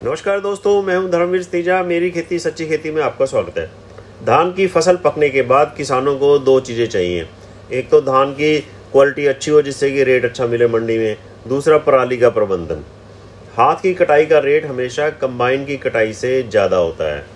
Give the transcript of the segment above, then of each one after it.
नमस्कार दोस्तों, मैं हूं धर्मवीर तीजा। मेरी खेती सच्ची खेती में आपका स्वागत है। धान की फसल पकने के बाद किसानों को दो चीज़ें चाहिए। एक तो धान की क्वालिटी अच्छी हो जिससे कि रेट अच्छा मिले मंडी में, दूसरा पराली का प्रबंधन। हाथ की कटाई का रेट हमेशा कंबाइन की कटाई से ज़्यादा होता है।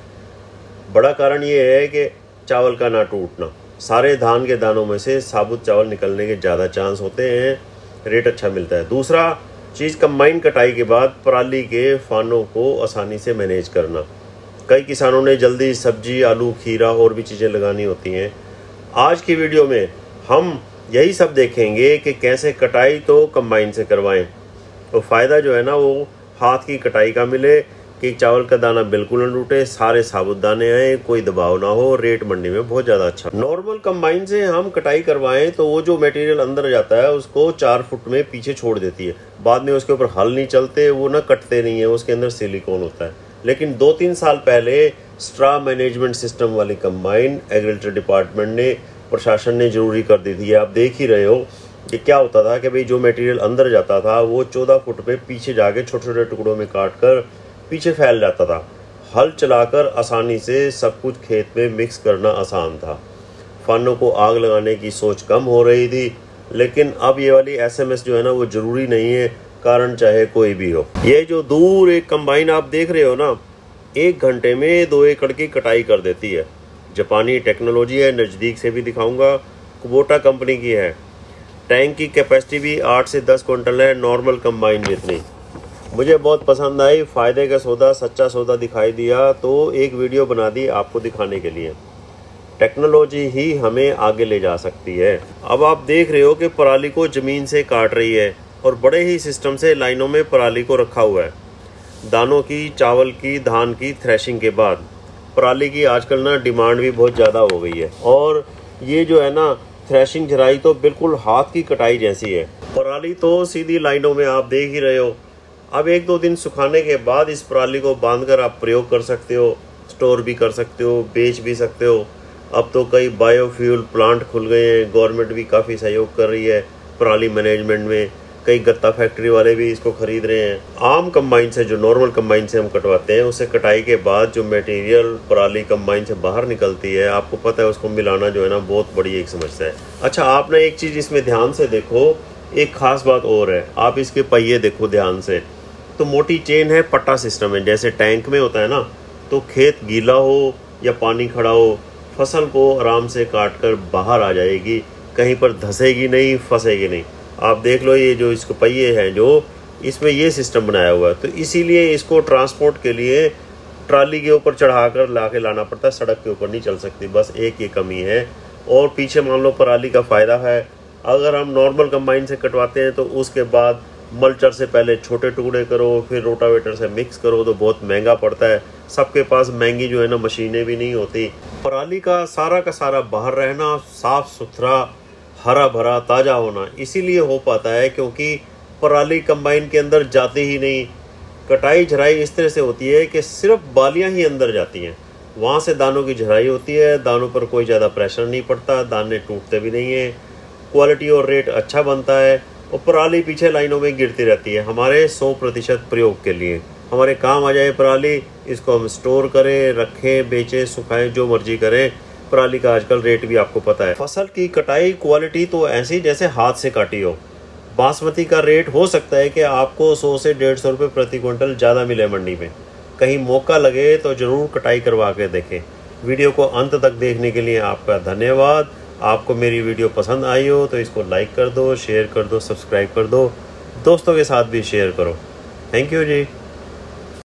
बड़ा कारण ये है कि चावल का ना टूटना। सारे धान के दानों में से साबुत चावल निकलने के ज़्यादा चांस होते हैं, रेट अच्छा मिलता है। दूसरा चीज़ कंबाइन कटाई के बाद पराली के फानों को आसानी से मैनेज करना। कई किसानों ने जल्दी सब्जी, आलू, खीरा और भी चीज़ें लगानी होती हैं। आज की वीडियो में हम यही सब देखेंगे कि कैसे कटाई तो कंबाइन से करवाएं तो फ़ायदा जो है ना वो हाथ की कटाई का मिले कि चावल का दाना बिल्कुल न टूटे, सारे साबुत दाने आए, कोई दबाव ना हो, रेट मंडी में बहुत ज़्यादा अच्छा। नॉर्मल कंबाइन से हम कटाई करवाएं तो वो जो मटेरियल अंदर जाता है उसको 4 फुट में पीछे छोड़ देती है। बाद में उसके ऊपर हल नहीं चलते, वो ना कटते नहीं है, उसके अंदर सिलिकॉन होता है। लेकिन 2-3 साल पहले स्ट्रा मैनेजमेंट सिस्टम वाली कंबाइन एग्रीकल्चर डिपार्टमेंट ने, प्रशासन ने जरूरी कर दी थी। आप देख ही रहे हो कि क्या होता था कि भाई जो मटेरियल अंदर जाता था वो 14 फुट पे पीछे जाके छोटे छोटे टुकड़ों में काट कर पीछे फैल जाता था। हल चलाकर आसानी से सब कुछ खेत में मिक्स करना आसान था। फानों को आग लगाने की सोच कम हो रही थी, लेकिन अब ये वाली SMS जो है ना वो ज़रूरी नहीं है, कारण चाहे कोई भी हो। ये जो दूर एक कंबाइन आप देख रहे हो ना, 1 घंटे में 2 एकड़ की कटाई कर देती है। जापानी टेक्नोलॉजी है, नज़दीक से भी दिखाऊंगा। कुबोटा कंपनी की है। टैंक की कैपेसिटी भी 8 से 10 क्विंटल है, नॉर्मल कंबाइन जितनी। मुझे बहुत पसंद आई, फ़ायदे का सौदा, सच्चा सौदा दिखाई दिया तो एक वीडियो बना दी आपको दिखाने के लिए। टेक्नोलॉजी ही हमें आगे ले जा सकती है। अब आप देख रहे हो कि पराली को ज़मीन से काट रही है और बड़े ही सिस्टम से लाइनों में पराली को रखा हुआ है। दानों की, चावल की, धान की थ्रेशिंग के बाद पराली की आजकल ना डिमांड भी बहुत ज़्यादा हो गई है। और ये जो है ना थ्रेशिंग झराई तो बिल्कुल हाथ की कटाई जैसी है। पराली तो सीधी लाइनों में आप देख ही रहे हो। अब 1-2 दिन सुखाने के बाद इस पराली को बांधकर आप प्रयोग कर सकते हो, स्टोर भी कर सकते हो, बेच भी सकते हो। अब तो कई बायोफ्यूल प्लांट खुल गए हैं, गवर्नमेंट भी काफ़ी सहयोग कर रही है पराली मैनेजमेंट में। कई गत्ता फैक्ट्री वाले भी इसको खरीद रहे हैं। आम कंबाइन से, जो नॉर्मल कंबाइन से हम कटवाते हैं, उससे कटाई के बाद जो मटेरियल पराली कंबाइन से बाहर निकलती है, आपको पता है उसको मिलाना जो है ना बहुत बड़ी एक समस्या है। अच्छा, आप ना एक चीज़ इसमें ध्यान से देखो, एक खास बात और है। आप इसके पहिए देखो ध्यान से, तो मोटी चेन है, पट्टा सिस्टम है, जैसे टैंक में होता है ना। तो खेत गीला हो या पानी खड़ा हो, फसल को आराम से काट कर बाहर आ जाएगी, कहीं पर धंसेगी नहीं, फंसेगी नहीं। आप देख लो, ये जो इसको पहिए हैं जो इसमें ये सिस्टम बनाया हुआ है, तो इसीलिए इसको ट्रांसपोर्ट के लिए ट्राली के ऊपर चढ़ाकर लाना पड़ता है, सड़क के ऊपर नहीं चल सकती। बस एक ये कमी है। और पीछे मान लो पराली का फ़ायदा है, अगर हम नॉर्मल कंबाइन से कटवाते हैं तो उसके बाद मल्चर से पहले छोटे टुकड़े करो, फिर रोटावेटर से मिक्स करो तो बहुत महंगा पड़ता है। सबके पास महंगी जो है ना मशीनें भी नहीं होती। पराली का सारा बाहर रहना, साफ सुथरा, हरा भरा, ताज़ा होना इसीलिए हो पाता है क्योंकि पराली कंबाइन के अंदर जाती ही नहीं। कटाई झराई इस तरह से होती है कि सिर्फ बालियां ही अंदर जाती हैं, वहाँ से दानों की झराई होती है। दानों पर कोई ज़्यादा प्रेशर नहीं पड़ता, दाने टूटते भी नहीं है, क्वालिटी और रेट अच्छा बनता है। और पराली पीछे लाइनों में गिरती रहती है। हमारे 100% प्रयोग के लिए हमारे काम आ जाए पराली, इसको हम स्टोर करें, रखें, बेचें, सुखाएं, जो मर्जी करें। पराली का आजकल रेट भी आपको पता है। फसल की कटाई क्वालिटी तो ऐसी जैसे हाथ से काटी हो। बासमती का रेट हो सकता है कि आपको 100 से 150 रुपये प्रति क्विंटल ज़्यादा मिले मंडी में। कहीं मौका लगे तो ज़रूर कटाई करवा के देखें। वीडियो को अंत तक देखने के लिए आपका धन्यवाद। आपको मेरी वीडियो पसंद आई हो तो इसको लाइक कर दो, शेयर कर दो, सब्सक्राइब कर दो, दोस्तों के साथ भी शेयर करो। Thank you ji.